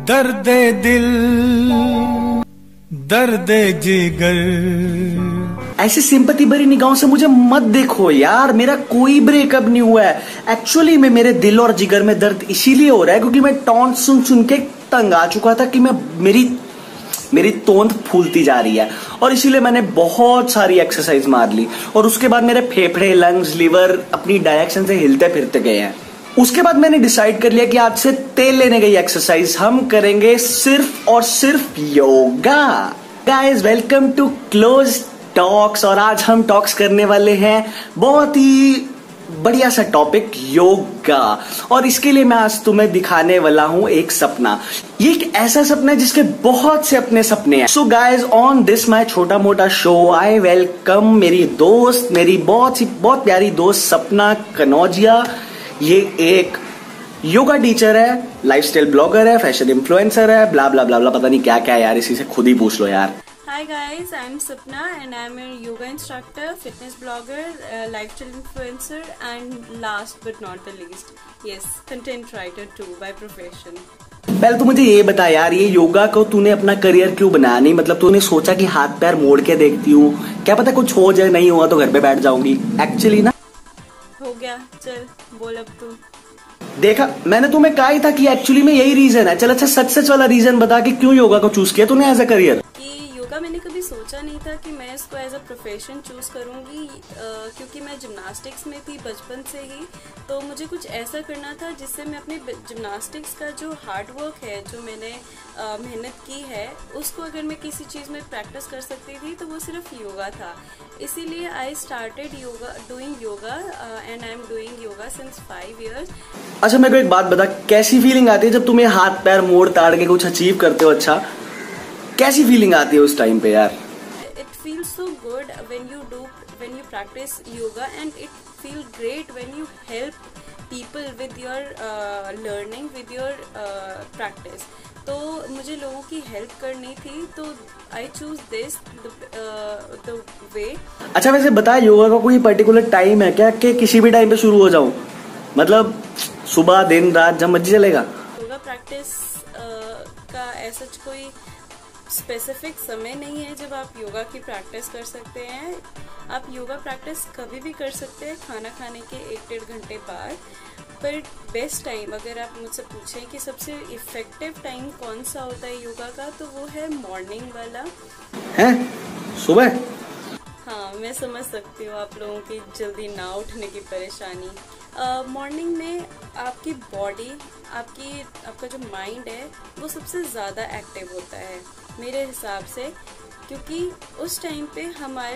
दर्द दिल दर्द जिगर। ऐसे सिंपैथी भरी निगाहों से मुझे मत देखो यार, मेरा कोई ब्रेकअप नहीं हुआ है। एक्चुअली में मेरे दिल और जिगर में दर्द इसीलिए हो रहा है क्योंकि मैं टॉन्ट सुन सुन के तंग आ चुका था कि मेरी तोंद फूलती जा रही है, और इसीलिए मैंने बहुत सारी एक्सरसाइज मार ली और उसके बाद मेरे फेफड़े, लंग्स, लिवर अपनी डायरेक्शन से हिलते फिरते गए हैं। उसके बाद मैंने डिसाइड कर लिया कि आज से तेल लेने गई एक्सरसाइज हम करेंगे सिर्फ और सिर्फ yoga. Guys welcome to close talks, और आज हम टॉक्स करने वाले हैं बहुत ही बढ़िया सा टॉपिक, योगा। और इसके लिए मैं आज तुम्हें दिखाने वाला हूं एक सपना। ये एक ऐसा सपना है जिसके बहुत से अपने सपने हैं। So guys on this my छोटा मोटा शो आई वेलकम मेरी दोस्त, मेरी बहुत प्यारी दोस्त सपना कनौजिया। ये एक योगा टीचर है, लाइफस्टाइल ब्लॉगर है, फैशन इन्फ्लुएंसर है, ब्ला ब्ला ब्ला ब्ला, पता नहीं क्या क्या यार, इसी से खुद ही पूछ लो यार। Hi guys, I'm Sapna and I'm a yoga instructor, fitness blogger, lifestyle influencer and last but not the least, yes, content writer too by profession. पहले तो मुझे ये बता यार, ये योगा को तूने अपना करियर क्यों बनाया? नहीं मतलब तूने सोचा कि हाथ पैर मोड़ के देखती हूँ, क्या पता कुछ हो जाए, नहीं हुआ तो घर पे बैठ जाऊंगी। एक्चुअली ना हो गया, चल बोल अब तू। देखा, मैंने तुम्हें कहा ही था कि एक्चुअली में यही रीजन है। चल अच्छा सच वाला रीजन बता कि क्यों योगा को चूज किया तूने एज अ करियर। योगा मैंने कभी सोचा नहीं था कि मैं इसको एज अ प्रोफेशन चूज करूंगी, क्योंकि मैं जिम्नास्टिक्स में थी बचपन से ही, तो मुझे कुछ ऐसा करना था जिससे मैं अपने जिम्नास्टिक्स का जो हार्ड वर्क है, जो मैंने मेहनत की है, उसको अगर मैं किसी चीज में प्रैक्टिस कर सकती थी तो वो सिर्फ योगा था। इसीलिए I started doing yoga and I am doing yoga since 5 years। अच्छा मेरे को एक बात बता, कैसी फीलिंग आती है जब तुम्हें हाथ पैर मोड़ ताड़ के कुछ अचीव करते हो? अच्छा कैसी फीलिंग आती है उस टाइम पे यार? It feels so good when you practice yoga, and it feels great when you help people with your learning, with your practice. तो मुझे लोगों की हेल्प करनी थी, तो I choose this the way। अच्छा वैसे बता, योगा का कोई पर्टिकुलर टाइम है क्या कि किसी भी टाइम पे शुरू हो जाऊं? मतलब सुबह, दिन, रात, जब मर्जी चलेगा? योगा प्रैक्टिस का ऐसा कोई स्पेसिफिक समय नहीं है जब आप योगा की प्रैक्टिस कर सकते हैं। आप योगा प्रैक्टिस कभी भी कर सकते हैं खाना खाने के 1-1.5 घंटे बाद। पर बेस्ट टाइम अगर आप मुझसे पूछें कि सबसे इफेक्टिव टाइम कौन सा होता है योगा का, तो वो है मॉर्निंग वाला। है सुबह? हाँ, मैं समझ सकती हूँ आप लोगों की जल्दी ना उठने की परेशानी। मॉर्निंग में आपकी बॉडी, आपका जो माइंड है वो सबसे ज़्यादा एक्टिव होता है मेरे हिसाब से, क्योंकि उस टाइम पे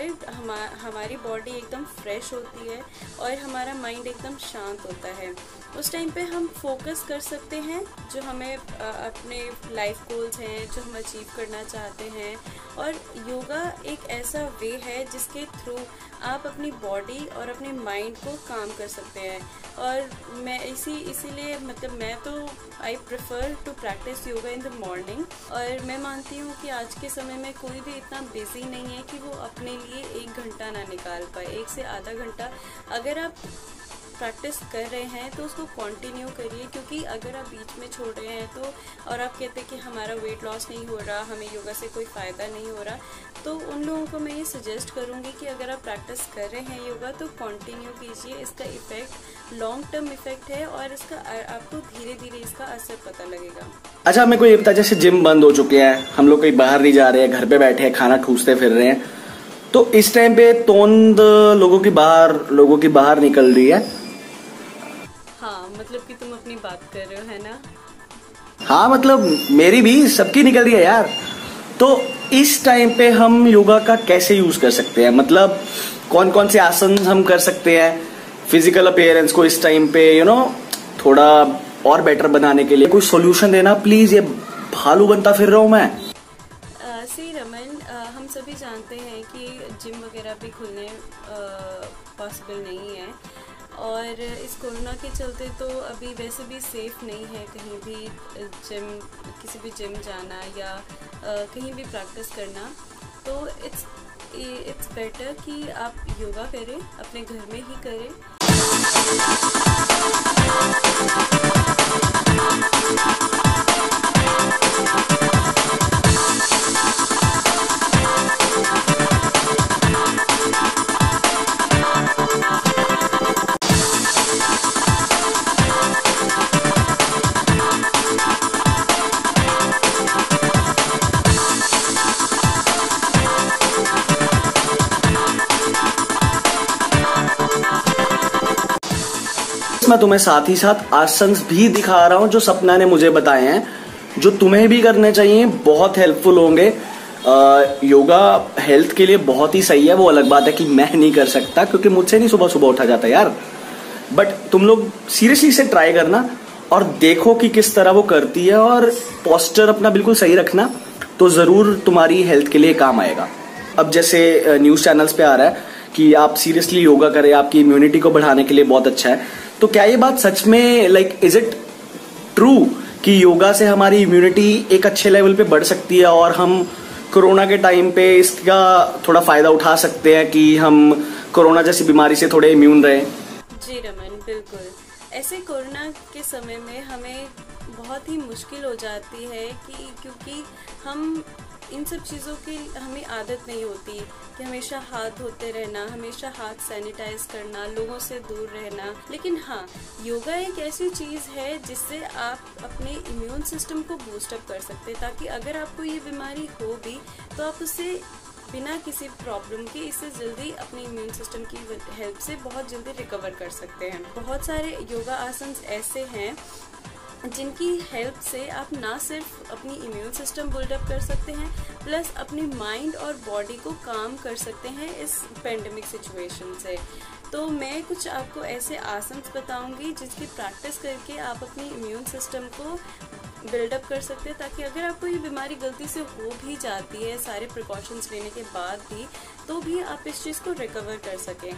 हमारी बॉडी एकदम फ्रेश होती है और हमारा माइंड एकदम शांत होता है। उस टाइम पे हम फोकस कर सकते हैं जो हमें अपने लाइफ गोल्स हैं, जो हम अचीव करना चाहते हैं। और योगा एक ऐसा वे है जिसके थ्रू आप अपनी बॉडी और अपने माइंड को काम कर सकते हैं। और मैं इसीलिए मतलब मैं तो I prefer to practice yoga in the morning. और मैं मानती हूँ कि आज के समय में कोई भी इतना बिजी नहीं है कि वो अपने लिए 1 घंटा ना निकाल पाए, 1 से आधा घंटा। अगर आप प्रैक्टिस कर रहे हैं तो उसको कंटिन्यू करिए, क्योंकि अगर आप बीच में छोड़ रहे हैं तो, और आप कहते हैं कि हमारा वेट लॉस नहीं हो रहा, हमें योगा से कोई फ़ायदा नहीं हो रहा, तो उन लोगों को मैं ये सजेस्ट करूँगी कि अगर आप प्रैक्टिस कर रहे हैं योगा तो कंटिन्यू कीजिए। इसका इफेक्ट लॉन्ग टर्म इफेक्ट है और इसका आपको धीरे धीरे इसका असर पता लगेगा। अच्छा मेरे को ये बता, जैसे जिम बंद हो चुके हैं, हम लोग कहीं बाहर नहीं जा रहे हैं, घर पे बैठे हैं, खाना ठूसते फिर रहे हैं, तो इस टाइम पे तोंद लोगों की बाहर निकल रही है। हाँ मतलब कि तुम अपनी बात कर रहे हो, है ना? हाँ मतलब मेरी भी, सबकी निकल रही है यार। तो इस टाइम पे हम योगा का कैसे यूज कर सकते हैं? मतलब कौन कौन से आसन हम कर सकते हैं फिजिकल अपीयरेंस को इस टाइम पे थोड़ा और बेटर बनाने के लिए? कोई सॉल्यूशन देना प्लीज, ये भालू बनता फिर रहा हूं मैं। सी रमन, हम सभी जानते हैं कि जिम वगैरह भी खुलने पॉसिबल नहीं है, और इस कोरोना के चलते तो अभी वैसे भी सेफ नहीं है कहीं भी किसी भी जिम जाना या कहीं भी प्रैक्टिस करना। तो इट्स बेटर कि आप योगा करें, अपने घर में ही करें। मैं तुम्हें साथ ही साथ आसन्स भी दिखा रहा हूं जो सपना ने मुझे बताए हैं, जो तुम्हें भी करने चाहिए, बहुत हेल्पफुल होंगे। योगा हेल्थ के लिए बहुत ही सही है। वो अलग बात है कि मैं नहीं कर सकता क्योंकि मुझसे नहीं सुबह सुबह उठा जाता यार, बट तुम लोग सीरियसली इसे ट्राई करना और देखो कि किस तरह वो करती है, और पोस्चर अपना बिल्कुल सही रखना, तो जरूर तुम्हारी हेल्थ के लिए काम आएगा। अब जैसे न्यूज चैनल्स पे आ रहा है कि आप सीरियसली योगा करें, आपकी इम्यूनिटी को बढ़ाने के लिए बहुत अच्छा है, तो क्या ये बात सच में इज इट ट्रू कि योगा से हमारी इम्यूनिटी एक अच्छे लेवल पे बढ़ सकती है और हम कोरोना के टाइम पे इसका थोड़ा फायदा उठा सकते हैं कि हम कोरोना जैसी बीमारी से थोड़े इम्यून रहें? जी रमन, बिल्कुल। ऐसे कोरोना के समय में हमें बहुत ही मुश्किल हो जाती है क्योंकि हम इन सब चीज़ों की हमें आदत नहीं होती कि हमेशा हाथ धोते रहना, हमेशा हाथ सैनिटाइज करना, लोगों से दूर रहना। लेकिन हाँ, योगा एक ऐसी चीज़ है जिससे आप अपने इम्यून सिस्टम को बूस्टअप कर सकते हैं, ताकि अगर आपको ये बीमारी हो भी तो आप उससे बिना किसी प्रॉब्लम के इससे जल्दी अपने इम्यून सिस्टम की हेल्प से बहुत जल्दी रिकवर कर सकते हैं। बहुत सारे योगा आसन ऐसे हैं जिनकी हेल्प से आप ना सिर्फ अपनी इम्यून सिस्टम बिल्डअप कर सकते हैं, प्लस अपनी माइंड और बॉडी को काम कर सकते हैं इस पेंडेमिक सिचुएशन से। तो मैं कुछ आपको ऐसे आसन बताऊंगी जिसकी प्रैक्टिस करके आप अपनी इम्यून सिस्टम को बिल्डअप कर सकते हैं, ताकि अगर आपको ये बीमारी गलती से हो भी जाती है सारे प्रिकॉशंस लेने के बाद भी, तो भी आप इस चीज़ को रिकवर कर सकें।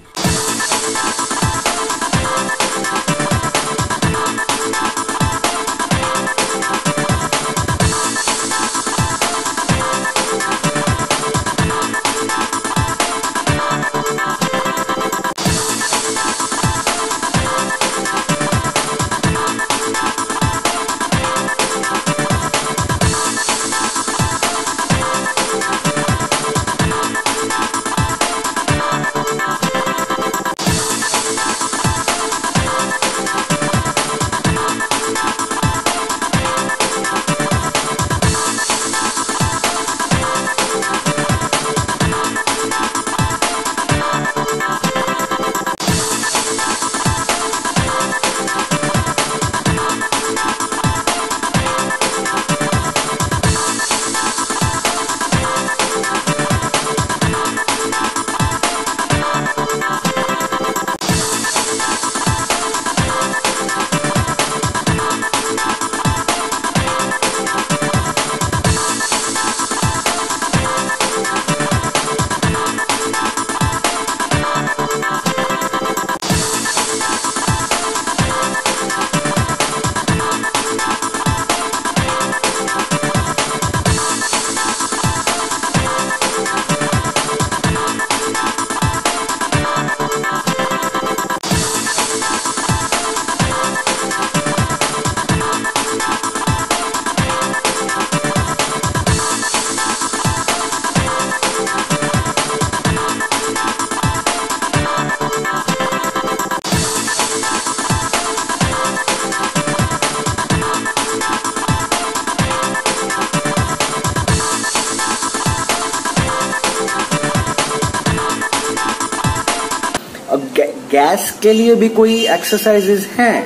गैस के लिए भी कोई एक्सरसाइजेज हैं?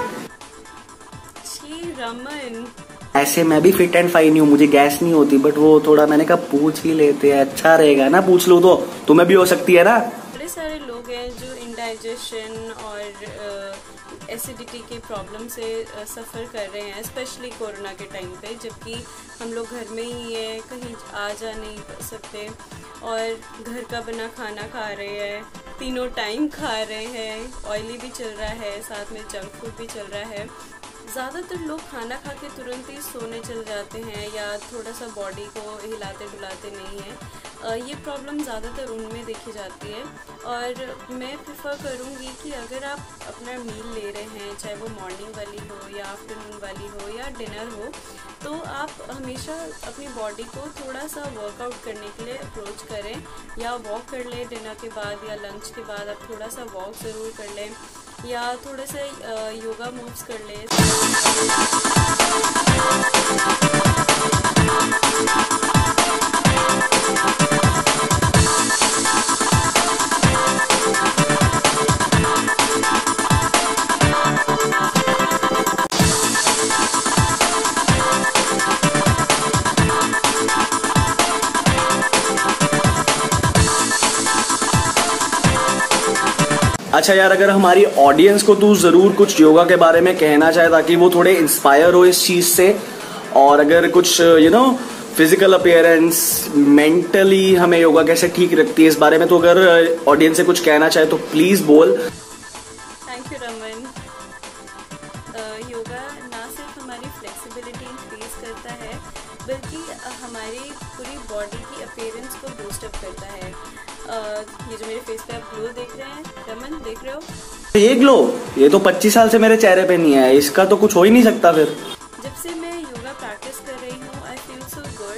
जी रमन, ऐसे मैं भी फिट एंड फाइन हूँ, मुझे गैस नहीं होती, बट वो थोड़ा मैंने कहा पूछ ही लेते हैं, अच्छा रहेगा ना, पूछ लो तो तुम्हें भी हो सकती है ना। बड़े सारे लोग हैं जो इंडाइजेशन और एसिडिटी के प्रॉब्लम से सफ़र कर रहे हैं, स्पेशली कोरोना के टाइम पे, जबकि हम लोग घर में ही है, कहीं आ जा नहीं सकते और घर का बना खाना खा रहे हैं, तीनों टाइम खा रहे हैं, ऑयली भी चल रहा है, साथ में जंक फूड भी चल रहा है। ज़्यादातर लोग खाना खा के तुरंत ही सोने चल जाते हैं या थोड़ा सा बॉडी को हिलाते डुलाते नहीं हैं। ये प्रॉब्लम ज़्यादातर उनमें देखी जाती है और मैं प्रेफर करूँगी कि अगर आप अपना मील ले रहे हैं, चाहे वो मॉर्निंग वाली हो या आफ्टरनून वाली हो या डिनर हो, तो आप हमेशा अपनी बॉडी को थोड़ा सा वर्कआउट करने के लिए अप्रोच करें, या वॉक कर लें डिनर के बाद या लंच के बाद आप थोड़ा सा वॉक ज़रूर कर लें, या थोड़े से योगा मूव्स कर लें। अच्छा यार, अगर हमारी ऑडियंस को तू जरूर कुछ योगा के बारे में कहना चाहे ताकि वो थोड़े इंस्पायर हो इस चीज से, और अगर कुछ फिजिकल अपीयरेंस, मेंटली हमें योगा कैसे ठीक रखती है इस बारे में, तो अगर ऑडियंस से कुछ कहना चाहे तो प्लीज बोल। Thank you Raman. योगा ना सिर्फ हमारी फ्लेक्सिबिलिटी इंक्रीज करता है बल्कि हमारी पूरी बॉडी की अपीयरेंस को बूस्ट अप करता है। ये जो मेरे फेस पे आप ग्लो देख रहे हैं रमन, देख रहे हो ये ग्लो? ये तो 25 साल से मेरे चेहरे पे नहीं है, इसका तो कुछ हो ही नहीं सकता फिर। जब से मैं योगा प्रैक्टिस कर रही हूँ I feel so good.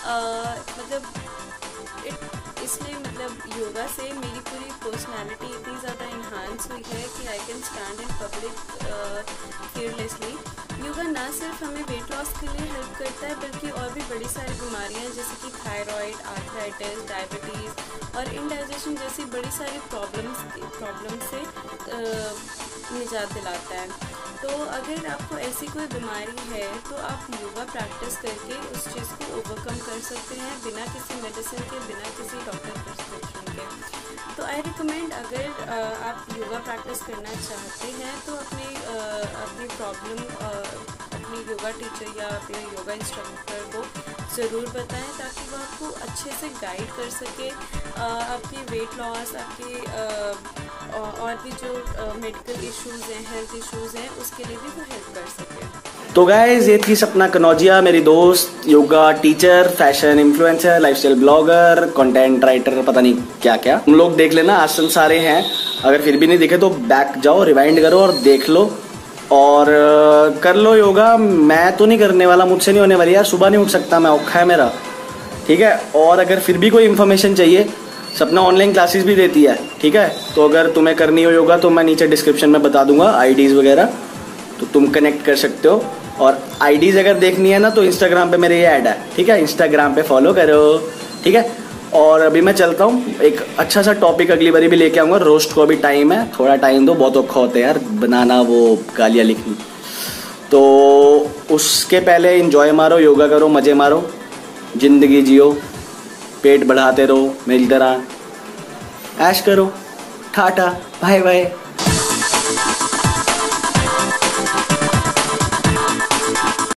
Yoga से मेरी पूरी पर्सनालिटी इतनी ज़्यादा इन्हांस हुई है कि I can stand in public fearlessly। Yoga ना सिर्फ हमें वेट लॉस के लिए हेल्प करता है बल्कि और भी बड़ी सारी बीमारियां जैसे कि थायराइड, आर्थराइटिस, डायबिटीज़ और इंडाइजेशन जैसी बड़ी सारी प्रॉब्लम से निजात दिलाता है। तो अगर आपको ऐसी कोई बीमारी है तो आप योगा प्रैक्टिस करके उस चीज़ को ओवरकम कर सकते हैं बिना किसी मेडिसिन के, बिना किसी डॉक्टर प्रिस्क्रिप्शन के। तो आई रिकमेंड, अगर आप योगा प्रैक्टिस करना चाहते हैं तो अपनी प्रॉब्लम अपनी योगा टीचर या अपने योगा इंस्ट्रक्टर को ज़रूर बताएं ताकि वो आपको अच्छे से गाइड कर सके। आपकी वेट लॉस, आपकी और भी जो मेडिकल इश्यूज़ हैं, हेल्थ इश्यूज़ हैं, उसके लिए भी वो हेल्प कर सके। तो गाइज, ये थी सपना कनौजिया, मेरी दोस्त, yoga teacher, fashion influencer, lifestyle blogger, content writer, पता नहीं क्या क्या। तुम लोग देख लेना, आजकल सारे हैं। अगर फिर भी नहीं दिखे तो बैक जाओ, रिवाइंड करो और देख लो और कर लो योगा। मैं तो नहीं करने वाला, मुझसे नहीं होने वाली यार, सुबह नहीं उठ सकता मैं, औखा है मेरा, ठीक है। और अगर फिर भी कोई इन्फॉर्मेशन चाहिए, सपना ऑनलाइन क्लासेस भी देती है, ठीक है। तो अगर तुम्हें करनी हो योगा तो मैं नीचे डिस्क्रिप्शन में बता दूंगा आईडीज वगैरह, तो तुम कनेक्ट कर सकते हो। और आईडीज अगर देखनी है ना तो इंस्टाग्राम पे मेरे ये ऐड है, ठीक है, इंस्टाग्राम पे फॉलो करो, ठीक है। और अभी मैं चलता हूँ, एक अच्छा सा टॉपिक अगली बारी भी लेके आऊंगा। रोस्ट को अभी टाइम है, थोड़ा टाइम दो, बहुत औखा होता है यार बनाना वो गालियाँ लिखनी। तो उसके पहले एंजॉय मारो, योगा करो, मजे मारो, जिंदगी जियो, पेट बढ़ाते रहो, मेरी तरह ऐश करो। Tata, bye bye.